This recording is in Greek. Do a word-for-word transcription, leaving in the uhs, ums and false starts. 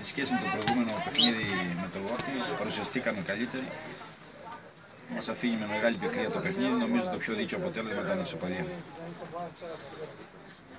σε σχέση με το προηγούμενο παιχνίδι με το Βόρτη, παρουσιαστήκαμε καλύτεροι. Μας αφήνει με μεγάλη πικρία το παιχνίδι, νομίζω το πιο δίκαιο αποτέλεσμα ήταν η ισοπαλία.